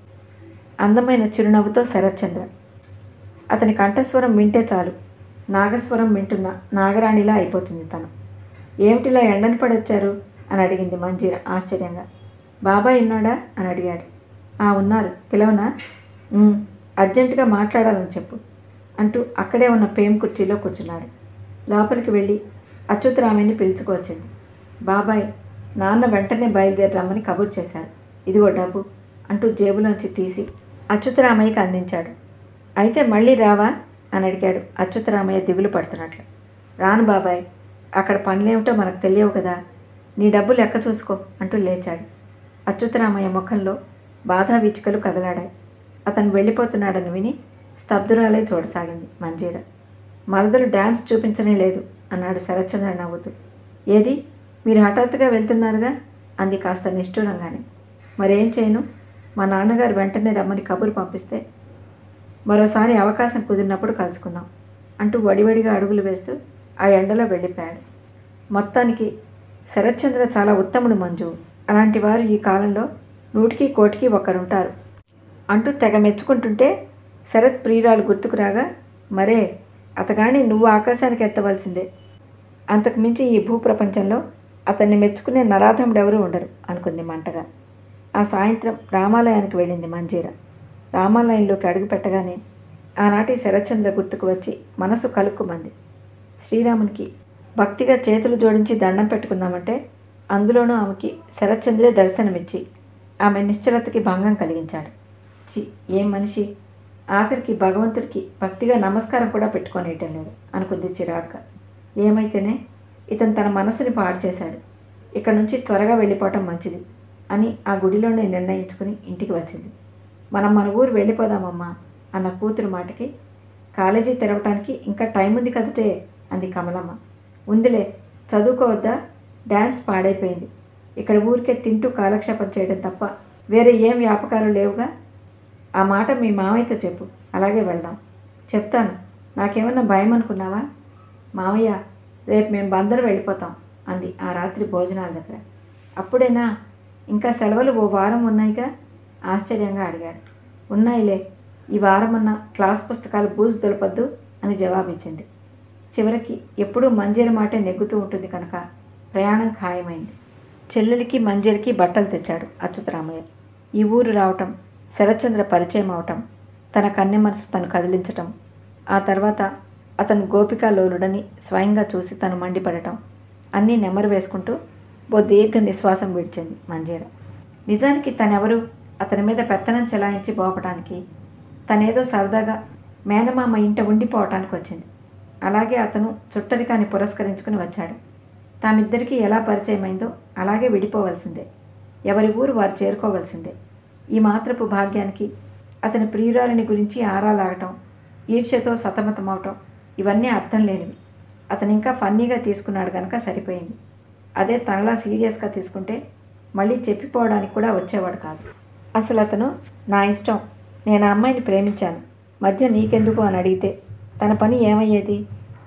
అందమైన చిరునవ్వుతో శరత్చంద్ర. అతని కంఠస్వరం వింటే చాలు నాగస్వరం వింటున్న నాగరాణిలా అయిపోతుంది తను. ఏమిటిలా ఎండని పడొచ్చారు అని అడిగింది మంజీర ఆశ్చర్యంగా. బాబాయ్ ఉన్నాడా అని అడిగాడు. ఆ ఉన్నారు, పిలవనా? అర్జెంటుగా మాట్లాడాలని చెప్పు అంటూ అక్కడే ఉన్న పేమ్ కుర్చీలో కూర్చున్నాడు. లోపలికి వెళ్ళి అచ్యుతరామయ్యని పిలుచుకొచ్చింది. బాబాయ్, నాన్న వెంటనే బయలుదేరి రమ్మని కబురు చేశారు. ఇదిగో డబ్బు అంటూ జేబులోంచి తీసి అచ్యుతరామయ్యకి అందించాడు. అయితే మళ్ళీ రావా అని అడిగాడు అచ్యుతరామయ్య దిగులు పడుతున్నట్లు. రాను బాబాయ్, అక్కడ పనులేమిటో మనకు తెలియవు కదా, నీ డబ్బు లెక్క చూసుకో అంటూ లేచాడు. అచ్యుతరామయ్య ముఖంలో బాధా వీచికలు కదలాడాయి. అతను వెళ్ళిపోతున్నాడని విని స్తబ్దురాలే చూడసాగింది మంజీర. మరదలు డ్యాన్స్ చూపించనే లేదు అన్నాడు శరత్చంద్ర నవ్వుతూ. ఏది, మీరు హఠాత్తుగా వెళ్తున్నారుగా అంది కాస్త నిష్ఠూరంగానే. మరేం చేయను, మా నాన్నగారు వెంటనే రమ్మని కబురు పంపిస్తే మరోసారి అవకాశం కుదిరినప్పుడు కలుసుకుందాం అంటూ వడివడిగా అడుగులు వేస్తూ ఆ ఎండలో వెళ్ళిపోయాడు. మొత్తానికి శరత్చంద్ర చాలా ఉత్తముడు మంజు. అలాంటి వారు ఈ కాలంలో నూటికి కోటికి ఒకరుంటారు అంటూ తెగ మెచ్చుకుంటుంటే శరత్ ప్రియురాలు గుర్తుకు రాగా, మరే అతగాని నువ్వు ఆకాశానికి ఎత్తవలసిందే. అంతకుమించి ఈ భూప్రపంచంలో అతన్ని మెచ్చుకునే నరాధముడెవరూ ఉండరు అనుకుంది మంటగా. ఆ సాయంత్రం రామాలయానికి వెళ్ళింది మంజీర. రామాలయంలోకి అడుగు పెట్టగానే ఆనాటి శరత్చంద్ర గుర్తుకు వచ్చి మనసు కలుక్కుమంది. శ్రీరామునికి భక్తిగా చేతులు జోడించి దండం పెట్టుకుందామంటే అందులోనూ ఆమెకి శరత్చంద్రే దర్శనమిచ్చి ఆమె నిశ్చలతకి భంగం కలిగించాడు. చి, ఏం మనిషి, ఆఖరికి భగవంతుడికి భక్తిగా నమస్కారం కూడా పెట్టుకోనేయటం లేదు అనుకుంది చిరాగ్గా. ఏమైతేనే ఇతను తన మనసుని పాడు చేశాడు. ఇక్కడ నుంచి త్వరగా వెళ్ళిపోవటం మంచిది అని ఆ గుడిలోనే నిర్ణయించుకుని ఇంటికి వచ్చింది. మనం మన ఊరు వెళ్ళిపోదామమ్మా అన్న కూతురు మాటకి, కాలేజీ తెరవటానికి ఇంకా టైం ఉంది కదటే అంది కమలమ్మ. ఉందిలే, చదువుకోవద్దా? డ్యాన్స్ పాడైపోయింది. ఇక్కడ ఊరికే తింటూ కాలక్షేపం చేయడం తప్ప వేరే ఏం వ్యాపకాలు లేవుగా. ఆ మాట మీ మామయ్యతో చెప్పు, అలాగే వెళ్దాం. చెప్తాను, నాకేమన్నా భయం అనుకున్నావా? మామయ్య, రేపు మేము బందరు వెళ్ళిపోతాం అంది ఆ రాత్రి భోజనాల దగ్గర. అప్పుడేనా? ఇంకా సెలవులు ఓ వారం ఉన్నాయిగా ఆశ్చర్యంగా అడిగాడు. ఉన్నాయిలే, ఈ వారమన్నా క్లాస్ పుస్తకాలు బూజు దొలపద్దు అని జవాబిచ్చింది. చివరికి ఎప్పుడూ మంజీర మాటే నెగ్గుతూ ఉంటుంది కనుక ప్రయాణం ఖాయమైంది. చెల్లెలికి మంజీరకి బట్టలు తెచ్చాడు అచ్యుతరామయ్య. ఈ ఊరు రావటం, శరత్చంద్ర పరిచయం అవటం, తన కన్నె మనసు తను కదిలించటం, ఆ తర్వాత అతను గోపికాలోలుడని స్వయంగా చూసి తను మండిపడటం అన్నీ నెమరు వేసుకుంటూ ఓ దీర్ఘ నిశ్వాసం విడిచింది మంజీర. నిజానికి తనెవరు అతని మీద పెత్తనం చెలాయించి పోపటానికి, తనేదో సరదాగా మేనమామ ఇంట ఉండిపోవటానికి వచ్చింది. అలాగే అతను చుట్టరికాన్ని పురస్కరించుకుని వచ్చాడు. తామిద్దరికీ ఎలా పరిచయమైందో అలాగే విడిపోవలసిందే. ఎవరి ఊరు వారు చేరుకోవలసిందే. ఈ మాత్రపు భాగ్యానికి అతని ప్రియురాలిని గురించి ఆరాలాగటం, ఈర్ష్యతో సతమతమవటం ఇవన్నీ అర్థం లేనివి. అతను ఇంకా ఫన్నీగా తీసుకున్నాడు కనుక సరిపోయింది. అదే తనలా సీరియస్గా తీసుకుంటే మళ్ళీ చెప్పిపోవడానికి కూడా వచ్చేవాడు కాదు. అసలు అతను నా ఇష్టం, నేను ఆ అమ్మాయిని ప్రేమించాను, మధ్య నీకెందుకు అని అడిగితే తన పని ఏమయ్యేది?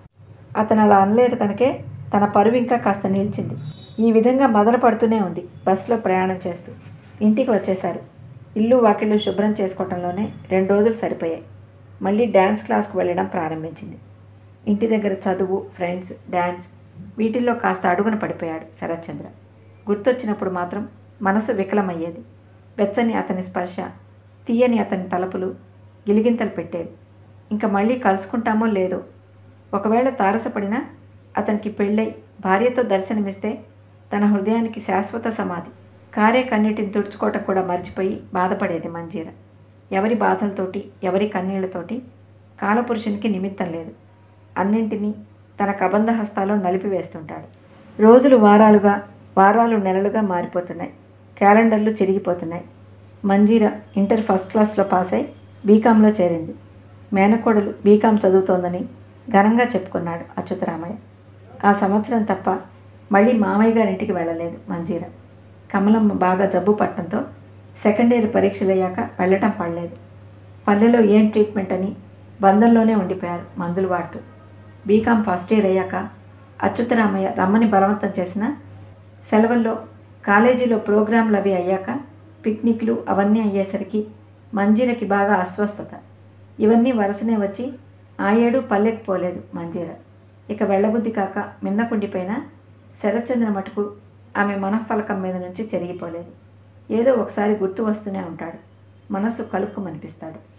అతను అలా అనలేదు కనుకే తన పరువు ఇంకా కాస్త నిలిచింది. ఈ విధంగా మొదలు పడుతూనే ఉంది. బస్సులో ప్రయాణం చేస్తూ ఇంటికి వచ్చేశారు. ఇల్లు వాకిళ్ళు శుభ్రం చేసుకోవటంలోనే రెండు రోజులు సరిపోయాయి. మళ్ళీ డ్యాన్స్ క్లాస్కు వెళ్ళడం ప్రారంభించింది. ఇంటి దగ్గర చదువు, ఫ్రెండ్స్, డ్యాన్స్ వీటిల్లో కాస్త అడుగున పడిపోయాడు శరత్చంద్ర. గుర్తొచ్చినప్పుడు మాత్రం మనసు వికలమయ్యేది. వెచ్చని అతని స్పర్శ, తీయని అతని తలపులు గిలిగింతలు పెట్టేవి. ఇంకా మళ్ళీ కలుసుకుంటామో లేదో. ఒకవేళ తారసపడినా అతనికి పెళ్ళై భార్యతో దర్శనమిస్తే తన హృదయానికి శాశ్వత సమాధి. కారే కన్నీటిని తుడుచుకోవటం కూడా మర్చిపోయి బాధపడేది మంజీర. ఎవరి బాధలతోటి, ఎవరి కన్నీళ్లతోటి కాలపురుషునికి నిమిత్తం లేదు. అన్నింటినీ తన కబంధ హస్తాలో నలిపివేస్తుంటాడు. రోజులు వారాలుగా, వారాలు నెలలుగా మారిపోతున్నాయి. క్యాలెండర్లు చిరిగిపోతున్నాయి. మంజీర ఇంటర్ ఫస్ట్ క్లాస్లో పాస్ అయి బీకాంలో చేరింది. మేనకోడలు బీకాం చదువుతోందని ఘనంగా చెప్పుకున్నాడు అచ్యుతరామయ్య. ఆ సంవత్సరం తప్ప మళ్ళీ మామయ్య గారింటికి వెళ్ళలేదు మంజీర. కమలమ్మ బాగా జబ్బు పట్టడంతో సెకండ్ ఇయర్ పరీక్షలు అయ్యాక వెళ్ళటం పడలేదు. పల్లెలో ఏం ట్రీట్మెంట్ అని బంధంలోనే ఉండిపోయారు మందులు వాడుతూ. బీకాం ఫస్ట్ ఇయర్ అయ్యాక అచ్యుతరామయ్య రమ్మని బలవంతం చేసిన సెలవుల్లో కాలేజీలో ప్రోగ్రాంలు అవి అయ్యాక పిక్నిక్లు అవన్నీ అయ్యేసరికి మంజీరకి బాగా అస్వస్థత. ఇవన్నీ వరుసనే వచ్చి ఆ ఏడు పల్లెకి పోలేదు మంజీర. ఇక వెళ్ళబుద్ధి కాక మిన్నకుండిపోయిన శరత్చంద్ర మటుకు ఆమె మనఃఫలకం మీద నుంచి చెరిగిపోలేదు. ఏదో ఒకసారి గుర్తు వస్తూనే ఉంటాడు. మనస్సు కలుక్కుమనిపిస్తాడు.